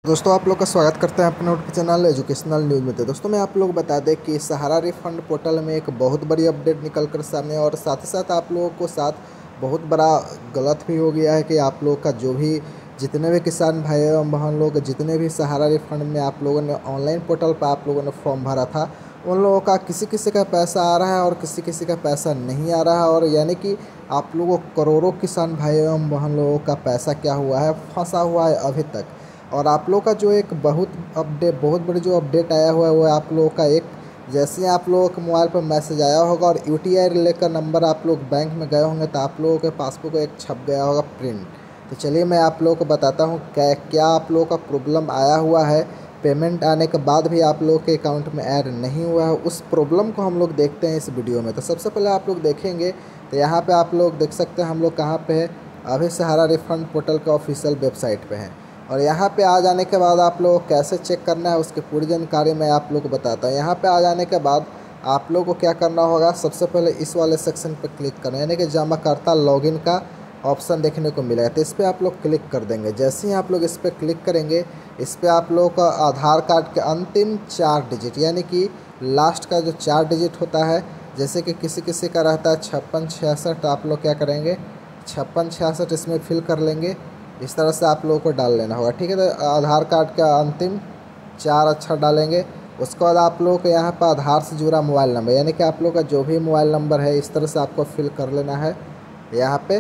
दोस्तों आप लोग का स्वागत करते हैं अपने के चैनल एजुकेशनल न्यूज़ में। तो दोस्तों मैं आप लोग को बता दें कि सहारा रिफंड पोर्टल में एक बहुत बड़ी अपडेट निकल कर सामने और साथ ही साथ आप लोगों को साथ बहुत बड़ा गलत भी हो गया है कि आप लोग का जो भी जितने भी किसान भाई एवं बहन लोग जितने भी सहारा रिफंड में आप लोगों ने ऑनलाइन पोर्टल पर आप लोगों ने फॉर्म भरा था, उन लोगों का किसी किसी का पैसा आ रहा है और किसी किसी का पैसा नहीं आ रहा है। और यानी कि आप लोगों करोड़ों किसान भाई एवं बहन लोगों का पैसा क्या हुआ है, फंसा हुआ है अभी तक। और आप लोग का जो एक बहुत बड़ी जो अपडेट आया हुआ है वो आप लोगों का एक जैसे ही आप लोगों के मोबाइल पर मैसेज आया होगा और यूटीआई लेकर नंबर आप लोग बैंक में गए होंगे तो आप लोगों के पासबुक एक छप गया होगा प्रिंट। तो चलिए मैं आप लोगों को बताता हूँ क्या आप लोगों का प्रॉब्लम आया हुआ है, पेमेंट आने के बाद भी आप लोगों के अकाउंट में ऐड नहीं हुआ है। उस प्रॉब्लम को हम लोग देखते हैं इस वीडियो में। तो सबसे पहले आप लोग देखेंगे तो यहाँ पे आप लोग देख सकते हैं हम लोग कहाँ पे है, अभी सहारा रिफंड पोर्टल का ऑफिशियल वेबसाइट पे है। और यहाँ पे आ जाने के बाद आप लोग कैसे चेक करना है उसकी पूरी जानकारी मैं आप लोग को बताता हूँ। यहाँ पे आ जाने के बाद आप लोग को क्या करना होगा, सबसे पहले इस वाले सेक्शन पर क्लिक करना है, यानी कि जमाकर्ता लॉगिन का ऑप्शन देखने को मिलेगा। तो इस पर आप लोग क्लिक कर देंगे। जैसे ही आप लोग इस पर क्लिक करेंगे, इस पर आप लोगों का आधार कार्ड के अंतिम 4 डिजिट यानी कि लास्ट का जो 4 डिजिट होता है, जैसे कि किसी किसी का रहता है 5666, आप लोग क्या करेंगे 5666 इसमें फिल कर लेंगे। इस तरह से आप लोगों को डाल लेना होगा, ठीक है। तो आधार कार्ड का अंतिम 4 अक्षर डालेंगे। उसके बाद आप लोगों को यहाँ पर आधार से जुड़ा मोबाइल नंबर यानी कि आप लोग का जो भी मोबाइल नंबर है इस तरह से आपको फिल कर लेना है। यहाँ पे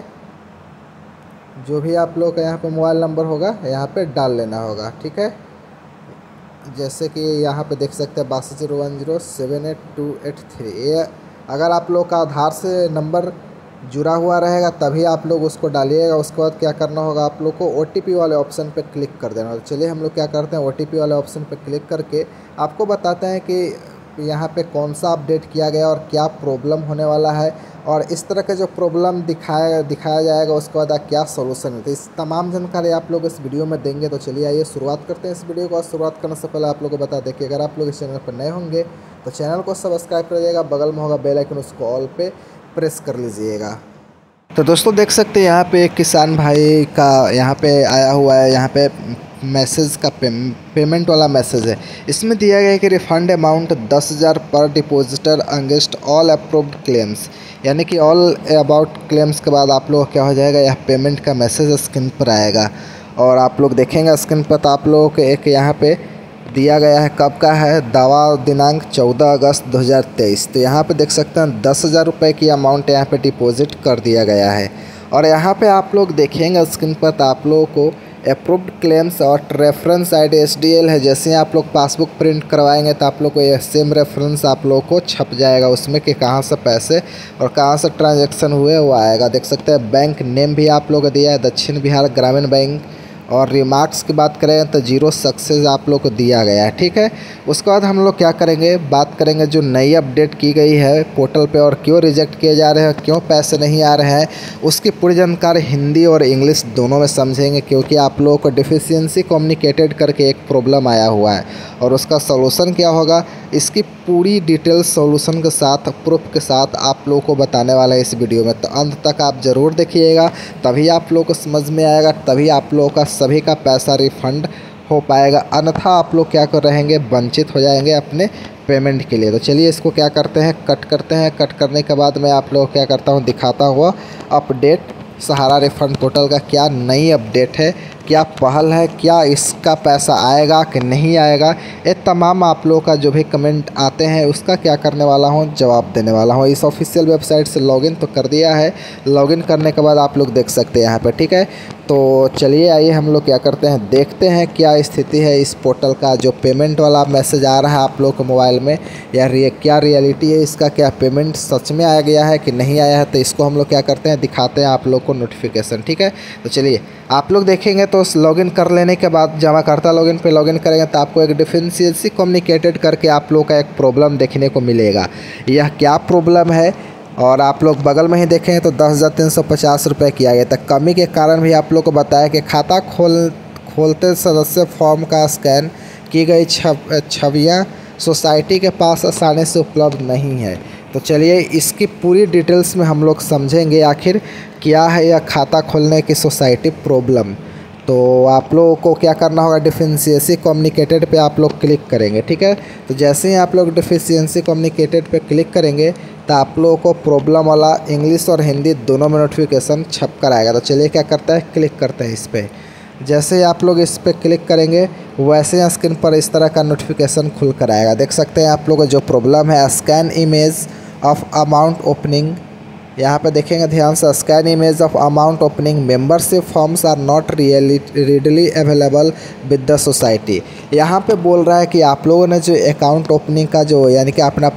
जो भी आप लोग का यहाँ पे मोबाइल नंबर होगा यहाँ पे डाल लेना होगा, ठीक है। जैसे कि यहाँ पे देख सकते हैं 8201078283। ये अगर आप लोग का आधार से नंबर जुड़ा हुआ रहेगा तभी आप लोग उसको डालिएगा। उसके बाद क्या करना होगा, आप लोग को ओटीपी वाले ऑप्शन पे क्लिक कर देना। चलिए हम लोग क्या करते हैं, ओटीपी वाले ऑप्शन पे क्लिक करके आपको बताते हैं कि यहाँ पे कौन सा अपडेट किया गया और क्या प्रॉब्लम होने वाला है और इस तरह का जो प्रॉब्लम दिखाया जाएगा उसके बाद क्या सोल्यूशन है। तो इस तमाम जानकारी आप लोग इस वीडियो में देंगे। तो चलिए आइए शुरुआत करते हैं इस वीडियो को। शुरुआत करने से पहले आप लोग को बता दें कि अगर आप लोग इस चैनल पर नए होंगे तो चैनल को सब्सक्राइब कर लीजिएगा, बगल में होगा बेल आइकन उसको ऑल पे प्रेस कर लीजिएगा। तो दोस्तों देख सकते हैं यहाँ पे एक किसान भाई का यहाँ पे आया हुआ है, यहाँ पे मैसेज का पेमेंट वाला मैसेज है। इसमें दिया गया है कि रिफंड अमाउंट 10,000 पर depositor against all approved claims, यानी कि ऑल अबाउट क्लेम्स के बाद आप लोग क्या हो जाएगा, यह पेमेंट का मैसेज स्क्रीन पर आएगा। और आप लोग देखेंगे स्क्रीन पर तो आप लोगों को एक यहाँ पे दिया गया है, कब का है, दावा दिनांक 14 अगस्त 2023। तो यहाँ पे देख सकते हैं 10,000 रुपये की अमाउंट यहाँ पे डिपॉजिट कर दिया गया है। और यहाँ पे आप लोग देखेंगे स्क्रीन पर तो आप लोगों को अप्रूव्ड क्लेम्स और रेफरेंस आईडी SDL है। जैसे ही आप लोग पासबुक प्रिंट करवाएंगे तो आप लोग को ये सेम रेफरेंस आप लोग को छप जाएगा उसमें कि कहाँ से पैसे और कहाँ से ट्रांजैक्शन हुए वो आएगा। देख सकते हैं बैंक नेम भी आप लोग को दिया है, दक्षिण बिहार ग्रामीण बैंक। और रिमार्क्स की बात करें तो 0 सक्सेस आप लोग को दिया गया है, ठीक है। उसके बाद हम लोग क्या करेंगे, बात करेंगे जो नई अपडेट की गई है पोर्टल पे और क्यों रिजेक्ट किए जा रहे हैं, क्यों पैसे नहीं आ रहे हैं, उसकी पूरी जानकारी हिंदी और इंग्लिश दोनों में समझेंगे। क्योंकि आप लोगों को डिफिशियंसी कम्युनिकेटेड करके एक प्रॉब्लम आया हुआ है और उसका सोल्यूशन क्या होगा, इसकी पूरी डिटेल सोल्यूशन के साथ प्रूफ के साथ आप लोगों को बताने वाला है इस वीडियो में। तो अंत तक आप ज़रूर देखिएगा, तभी आप लोगों को समझ में आएगा, तभी आप लोगों का सभी का पैसा रिफंड हो पाएगा। अन्यथा आप लोग क्या कर रहेंगे, वंचित हो जाएंगे अपने पेमेंट के लिए। तो चलिए इसको क्या करते हैं, कट करते हैं। कट करने के बाद मैं आप लोगों को क्या करता हूँ, दिखाता हुआ अपडेट सहारा रिफंड पोर्टल का क्या नई अपडेट है, क्या पहल है, क्या इसका पैसा आएगा कि नहीं आएगा, ये तमाम आप लोगों का जो भी कमेंट आते हैं उसका क्या करने वाला हूँ, जवाब देने वाला हूँ। इस ऑफिशियल वेबसाइट से लॉगिन तो कर दिया है, लॉगिन करने के बाद आप लोग देख सकते हैं यहाँ पर, ठीक है। तो चलिए आइए हम लोग क्या करते हैं, देखते हैं क्या स्थिति है इस पोर्टल का। जो पेमेंट वाला मैसेज आ रहा है आप लोग के मोबाइल में या क्या रियलिटी है इसका, क्या पेमेंट सच में आ गया है कि नहीं आया है। तो इसको हम लोग क्या करते हैं, दिखाते हैं आप लोग को नोटिफिकेशन, ठीक है। तो चलिए आप लोग देखेंगे तो लॉगिन कर लेने के बाद जमाकर्ता लॉगिन पे लॉगिन करेंगे तो आपको एक डिफिशियंसी कम्युनिकेटेड करके आप लोग का एक प्रॉब्लम देखने को मिलेगा। यह क्या प्रॉब्लम है और आप लोग बगल में ही देखें तो 10,350 रुपये किया गया था। कमी के कारण भी आप लोग को बताया कि खाता खोलते सदस्य फॉर्म का स्कैन की गई छवियाँ सोसाइटी के पास आसानी से उपलब्ध नहीं है। तो चलिए इसकी पूरी डिटेल्स में हम लोग समझेंगे आखिर क्या है यह खाता खोलने की सोसाइटी प्रॉब्लम। तो आप लोगों को क्या करना होगा, डिफिशियंसी कम्युनिकेटेड पे आप लोग क्लिक करेंगे। ठीक है, तो जैसे ही आप लोग डिफिशियंसी कम्युनिकेटेड पे क्लिक करेंगे तो आप लोगों को प्रॉब्लम वाला इंग्लिश और हिंदी दोनों में नोटिफिकेशन छप कर आएगा। तो चलिए क्या करते हैं, क्लिक करते हैं इस पर। जैसे ही आप लोग इस पर क्लिक करेंगे वैसे ही स्क्रीन पर इस तरह का नोटिफिकेशन खुल कर आएगा। देख सकते हैं आप लोग को जो प्रॉब्लम है, scan image of amount opening, यहाँ पे देखेंगे ध्यान से, scan image of amount opening membership forms are not readily available with the society. यहाँ पे बोल रहा है कि आप लोगों ने जो अकाउंट ओपनिंग का जो यानी कि अपना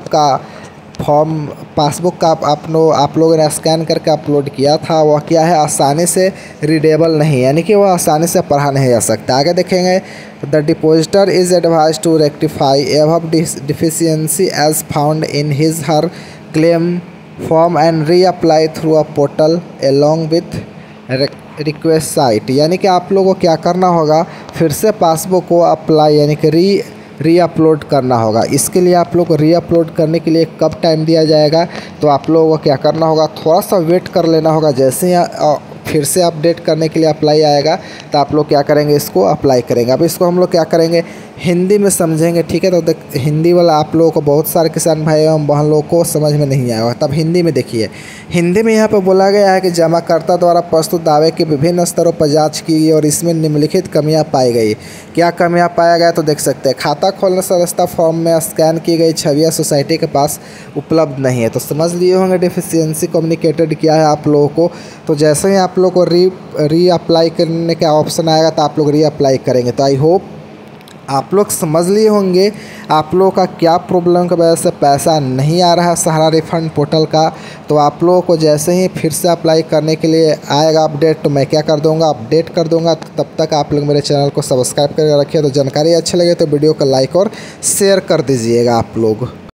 पासबुक का आप लोगों ने स्कैन करके अपलोड किया था, वह क्या है, आसानी से रीडेबल नहीं, यानी कि वह आसानी से पढ़ा नहीं जा सकता। आगे देखेंगे, the depositor is advise to rectify above deficiency as found in his her claim form and reapply through a portal along with request site. यानी कि आप लोगों को क्या करना होगा, फिर से पासबुक को अप्लाई यानी कि री अपलोड करना होगा। इसके लिए आप लोग को री अपलोड करने के लिए कब टाइम दिया जाएगा, तो आप लोगों को क्या करना होगा, थोड़ा सा वेट कर लेना होगा। जैसे ही फिर से अपडेट करने के लिए अप्लाई आएगा तो आप लोग क्या करेंगे, इसको अप्लाई करेंगे। अब इसको हम लोग क्या करेंगे, हिंदी में समझेंगे। ठीक है, तो देख हिंदी वाला आप लोगों को बहुत सारे किसान भाई एवं बहन लोगों को समझ में नहीं आएगा, तब हिंदी में देखिए। हिंदी में यहाँ पर बोला गया है कि जमाकर्ता द्वारा प्रस्तुत दावे के विभिन्न स्तरों पर जांच की गई और इसमें निम्नलिखित कमियां पाई गई। क्या कमियां पाया गया, तो देख सकते हैं, खाता खोलने से रास्ता फॉर्म में स्कैन की गई छवियाँ सोसाइटी के पास उपलब्ध नहीं है। तो समझ लिए होंगे डिफिशियंसी कम्युनिकेटेड क्या है आप लोगों को। तो जैसे ही आप लोग को री अप्लाई करने का ऑप्शन आएगा तो आप लोग री अप्लाई करेंगे। तो आई होप आप लोग समझ लिए होंगे आप लोगों का क्या प्रॉब्लम की वजह से पैसा नहीं आ रहा है सहारा रिफंड पोर्टल का। तो आप लोगों को जैसे ही फिर से अप्लाई करने के लिए आएगा अपडेट, तो मैं क्या कर दूंगा, अपडेट कर दूंगा। तब तक आप लोग मेरे चैनल को सब्सक्राइब करके रखिए। तो जानकारी अच्छी लगे तो वीडियो को लाइक और शेयर कर दीजिएगा आप लोग।